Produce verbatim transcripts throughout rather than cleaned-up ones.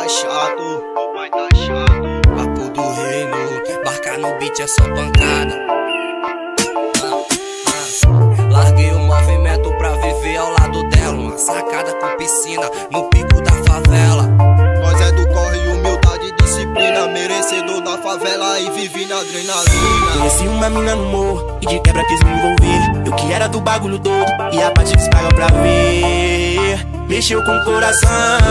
tá chato, o pai tá chato. Papo do reino, marcar no beat é só pancada. Larguei o movimento pra viver ao lado dela. Uma sacada com piscina no pico da favela. Nós é do corre, humildade e disciplina. Merecedor da favela e vive na adrenalina. Conheci uma mina no morro e de quebra quis me envolver. Eu que era do bagulho doido e a parte que paga pra ver. Mexeu com o coração,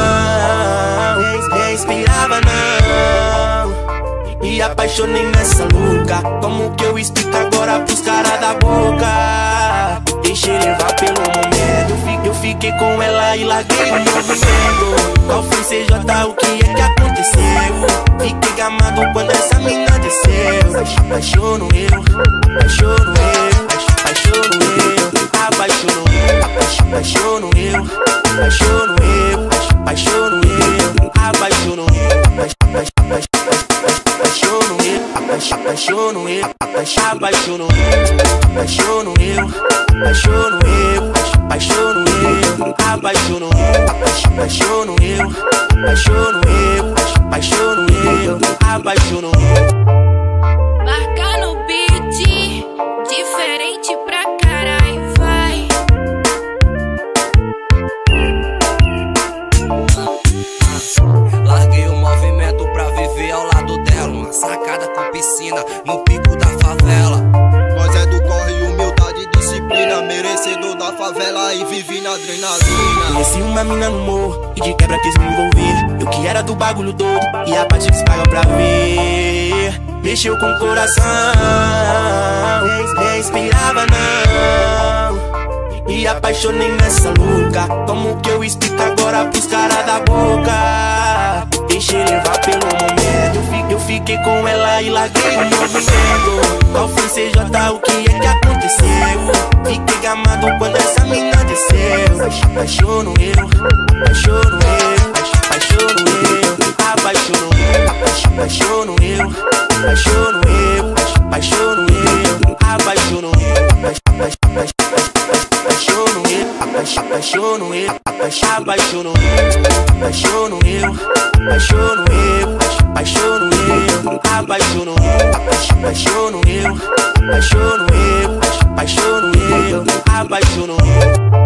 respirava não. Me apaixonei nessa louca. Como que eu explico agora pros caras da boca? Deixei levar pelo momento. Eu fiquei com ela e larguei o movimento. Qual foi C J, o que é que aconteceu? Fiquei gamado quando essa mina desceu. Apaixono eu, apaixono eu, apaixono eu, apaixono eu, apaixono eu, apaixono eu, apaixono eu, apaixono eu, apaixono eu, apaixono eu, apaixono eu, apaixono eu, apaixono eu, apaixono eu, apaixono eu, apaixono eu, apaixono eu, apaixono eu, apaixono eu. Marcar no beat, diferente pra caralho, vai. Larguei o movimento pra viver ao lado dela. Uma sacada com piscina no pico da favela. Nós é do corre, humildade e disciplina. Merecedor da favela e vive na adrenalina. Conheci uma mina no morro e de quebra quis me envolver. Eu que era do bagulho doido e a parte que paga pra ver. Mexeu com o coração, respirava não. Me apaixonei nessa louca. Como que eu explico agora pros caras da boca? Deixei levar pelo momento. Eu fiquei com ela e larguei o movimento. Qual foi C J, o que é que aconteceu? Fiquei gamado quando essa mina desceu. Apaixono eu, apaixono eu, apaixono eu, apaixono eu, apaixono eu, apaixono eu, apaixono eu, apaixono eu, apaixono eu, apaixono eu, apaixono eu, apaixono eu, apaixono eu, apaixono eu, apaixono eu, apaixono eu, apaixono eu, apaixono eu, apaixono eu.